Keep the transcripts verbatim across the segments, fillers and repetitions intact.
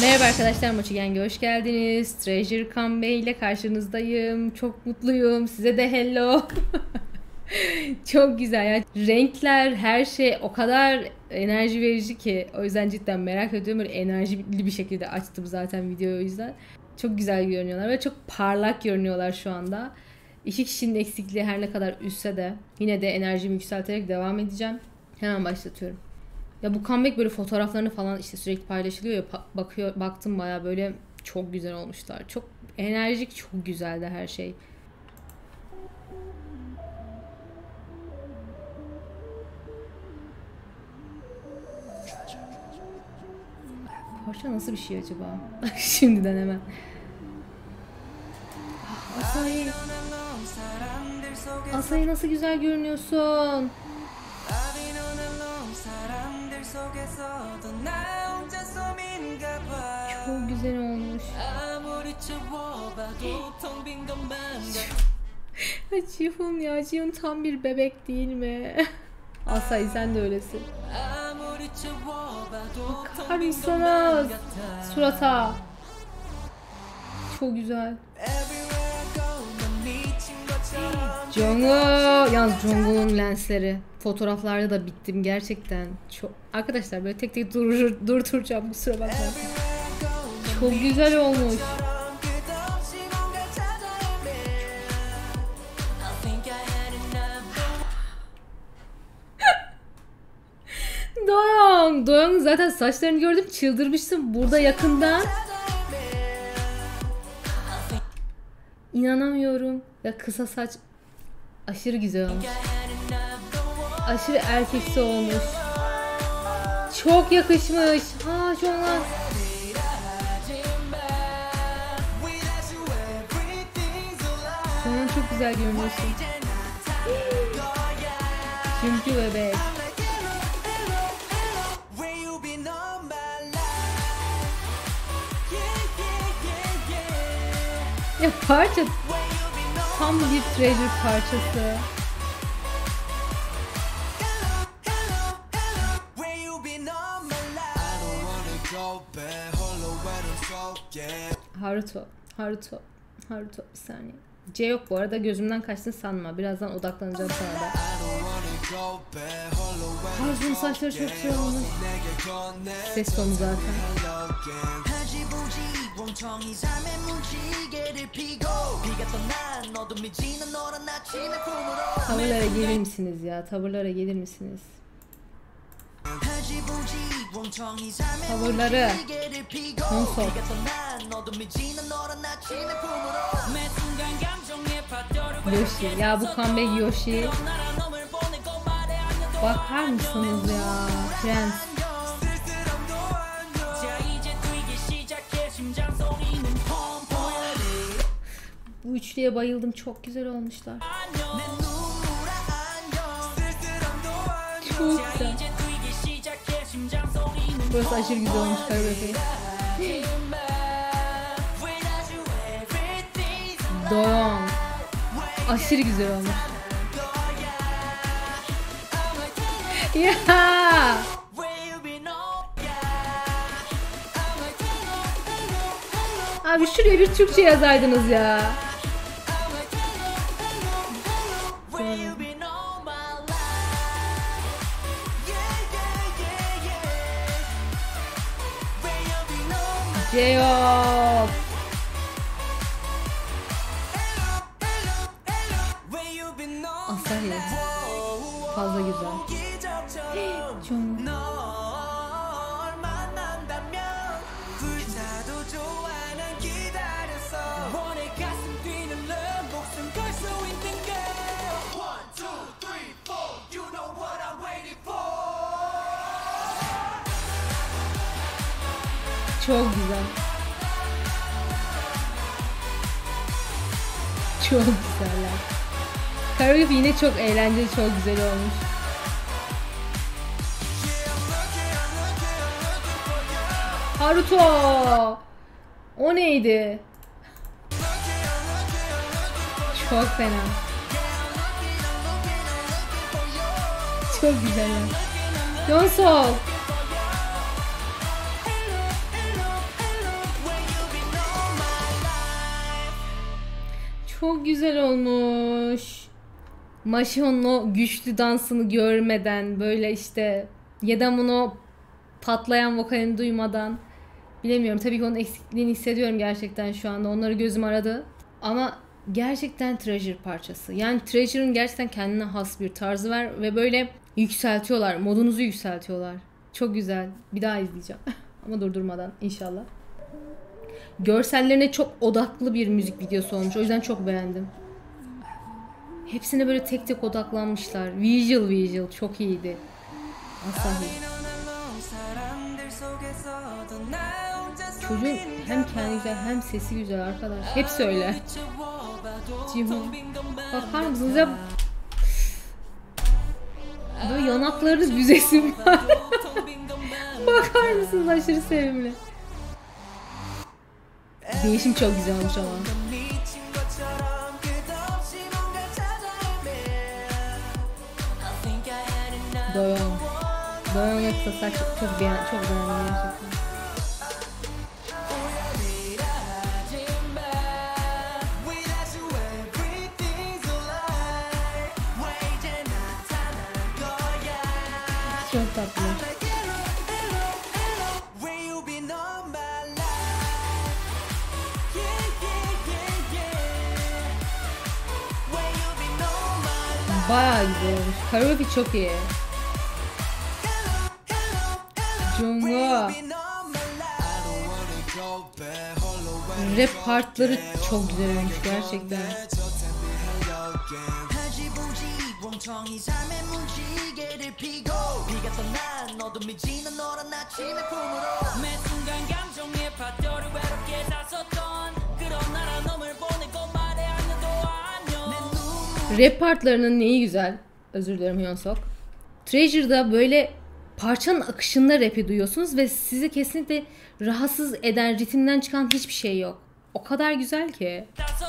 Merhaba arkadaşlar, Mochigeng'e hoş geldiniz. Treasure Come ile karşınızdayım. Çok mutluyum. Size de hello. Çok güzel ya. Renkler, her şey o kadar enerji verici ki. O yüzden cidden merak ediyorum. Böyle enerjili bir şekilde açtım zaten videoyu o yüzden. Çok güzel görünüyorlar ve çok parlak görünüyorlar şu anda. İki kişinin eksikliği her ne kadar üstse de yine de enerjimi yükselterek devam edeceğim. Hemen başlatıyorum. Ya bu comeback böyle fotoğraflarını falan işte sürekli paylaşılıyor ya, bakıyor baktım baya böyle çok güzel olmuşlar. Çok enerjik, çok güzeldi her şey. Parça nasıl bir şey acaba? Şimdiden hemen. Asahi. Asahi nasıl güzel görünüyorsun. Çok güzel olmuş. Cihun ya, Cihun tam bir bebek değil mi? Asahi sen de öylesin. Bakar mısınız surata? Çok güzel. Jungkook, yalnız Jungkook'un lensleri fotoğraflarda da bittim gerçekten. Çok arkadaşlar böyle tek tek dur durduracağım, kusura bakmayın. Çok güzel olmuş. Doyoung, Doyoung'un zaten saçlarını gördüm, çıldırmıştım burada yakından. İnanamıyorum. Ya kısa saç aşırı güzel olmuş. Aşırı erkeksi olmuş. Çok yakışmış. Ha çok az. Sen çok güzel görünüyorsun. Çünkü bebek. Ya parça tam bir treasure parçası. Haruto, Haruto, Haruto bir saniye. C yok bu arada, gözümden kaçtın sanma. Birazdan odaklanacağım sana da. Haruto'nun saçları çok güzel olmuş. Ses tonu zaten. Tavırlara gelir misiniz ya? Tavırlara gelir misiniz? Tavırları. Nasıl? Yoshi. Ya bu comeback Yoshi. Bakar mısınız ya? Prens. Bu üçlüye bayıldım. Çok güzel olmuşlar. Çok güzel. Burası aşırı güzel olmuş koreografi. Doyoung. Aşırı güzel olmuş. Ya. Abi şuraya bir Türkçe yazaydınız ya. Ceyhun. Asahi. Fazla güzel. Çok. Çok güzel. Çok güzeller. Koreografi yine çok eğlenceli, çok güzel olmuş. Haruto! O neydi? Çok fena. Çok güzeller. Yeonsuk. Çok güzel olmuş. Maşon'un o güçlü dansını görmeden böyle işte Yedam'ın o patlayan vokalini duymadan bilemiyorum. Tabii ki onun eksikliğini hissediyorum gerçekten şu anda. Onları gözüm aradı. Ama gerçekten Treasure parçası. Yani Treasure'ın gerçekten kendine has bir tarzı var ve böyle yükseltiyorlar. Modunuzu yükseltiyorlar. Çok güzel. Bir daha izleyeceğim. Ama durdurmadan inşallah. Görsellerine çok odaklı bir müzik videosu olmuş. O yüzden çok beğendim. Hepsine böyle tek tek odaklanmışlar. Visual visual çok iyiydi. Asahi. Çocuğun hem kendi güzel hem sesi güzel arkadaş. Hepsi öyle. Jihoon. Bakar mısınız ya? Böyle yanaklarınız büzesim var. Bakar mısınız, aşırı sevimli. Değişim çok güzel olmuş ama. Doyon. Doyon yoksa saç çok beğen çok beğendim gerçekten. Çok tatlı. Bayağı güzel olmuş. Koreografi çok iyi. Jungkook. Rap partları çok güzel olmuş gerçekten. Rap partlarının neyi güzel? Özür dilerim Hyunsuk. Treasure'da böyle parçanın akışında rap'i duyuyorsunuz ve sizi kesinlikle rahatsız eden, ritimden çıkan hiçbir şey yok. O kadar güzel ki.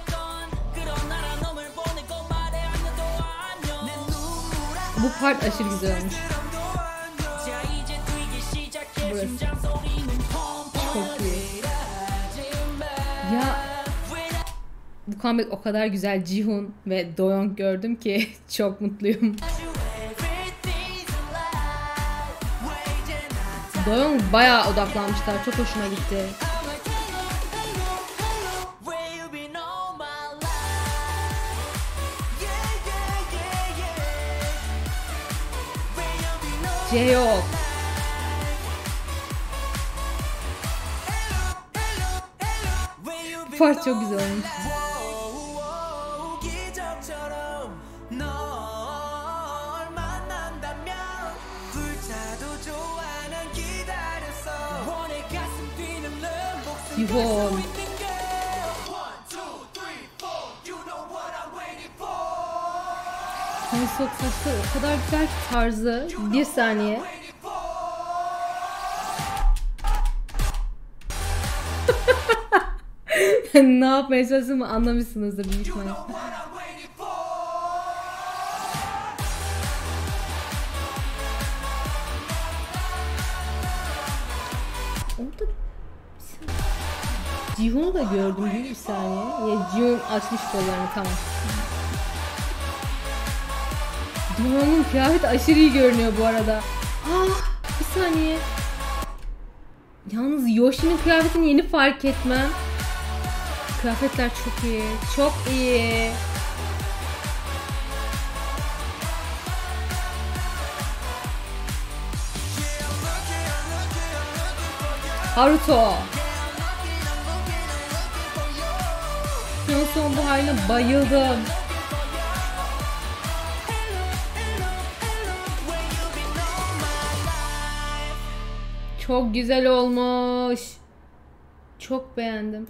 Bu part aşırı güzel olmuş. Burası. Çok iyi. Ya bu comeback o kadar güzel. Jihoon ve Doyoung gördüm ki çok mutluyum. Doyoung bayağı odaklanmışlar. Çok hoşuma gitti. Jaehyuk. Bu part çok güzel olmuş. Jihoon. Hyunsuk saçları o kadar güzel ki tarzı. Bir saniye. Ne yapmaya çalıştığımı anlamışsınızdır büyük ihtimalle. Orada Jihoon'u da gördüm bir saniye. Ya Jihoon açmış kollarını, tamam. Doyoung'un kıyafeti aşırı iyi görünüyor bu arada. Ah, bir saniye. Yalnız Yoshi'nin kıyafetini yeni fark etmem. Kıyafetler çok iyi. Çok iyi. Haruto. Hyunsuk'un bu haline bayıldım. Çok güzel olmuş. Çok beğendim.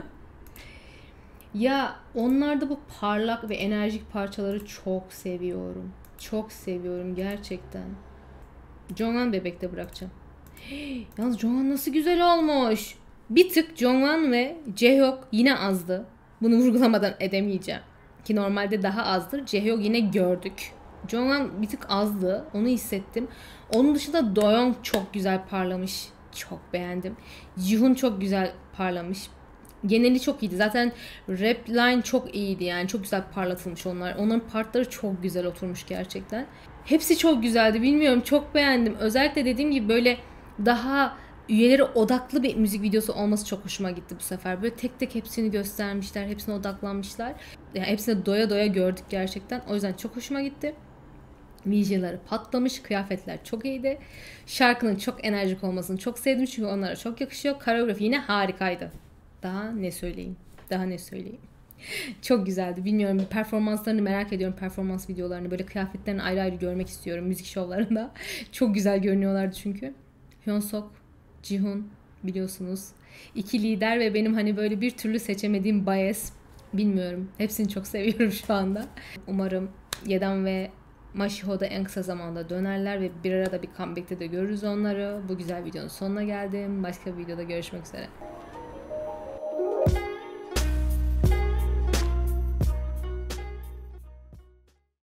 Ya onlarda bu parlak ve enerjik parçaları çok seviyorum. Çok seviyorum gerçekten. Jonghan bebekte bırakacağım. Yalnız Jonghan nasıl güzel olmuş. Bir tık Jonghan ve Jaehyuk yine azdı. Bunu vurgulamadan edemeyeceğim. Ki normalde daha azdır. Jaehyuk yine gördük. Jonghan bir tık azdı. Onu hissettim. Onun dışında Doyoung çok güzel parlamış. Çok beğendim. Jihoon çok güzel parlamış. Geneli çok iyiydi. Zaten rap line çok iyiydi yani. Çok güzel parlatılmış onlar. Onların partları çok güzel oturmuş gerçekten. Hepsi çok güzeldi. Bilmiyorum, çok beğendim. Özellikle dediğim gibi böyle daha üyeleri odaklı bir müzik videosu olması çok hoşuma gitti bu sefer. Böyle tek tek hepsini göstermişler. Hepsine odaklanmışlar. Yani hepsini doya doya gördük gerçekten. O yüzden çok hoşuma gitti. Vizyonları patlamış. Kıyafetler çok iyiydi. Şarkının çok enerjik olmasını çok sevdim. Çünkü onlara çok yakışıyor. Koreografi yine harikaydı. Daha ne söyleyeyim? Daha ne söyleyeyim? Çok güzeldi. Bilmiyorum, performanslarını merak ediyorum. Performans videolarını, böyle kıyafetlerini ayrı ayrı görmek istiyorum müzik şovlarında. Çok güzel görünüyorlardı çünkü. Hyunsuk, Jihoon biliyorsunuz. İki lider ve benim hani böyle bir türlü seçemediğim bias. Bilmiyorum. Hepsini çok seviyorum şu anda. Umarım Yedan ve Mashiho da en kısa zamanda dönerler ve bir arada bir comeback'te de görürüz onları. Bu güzel videonun sonuna geldim. Başka bir videoda görüşmek üzere.